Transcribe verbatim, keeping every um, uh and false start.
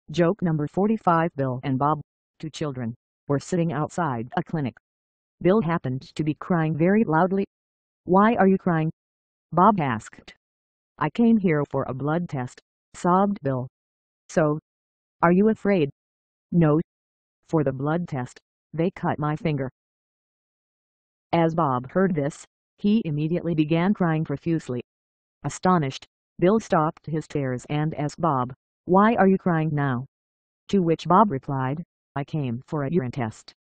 Joke number forty-five. Bill and Bob, two children, were sitting outside a clinic. Bill happened to be crying very loudly. "Why are you crying?" Bob asked. "I came here for a blood test," sobbed Bill. "So? Are you afraid?" "No. For the blood test, they cut my finger." As Bob heard this, he immediately began crying profusely. Astonished, Bill stopped his tears and asked Bob, "Why are you crying now?" To which Bob replied, "I came for a urine test,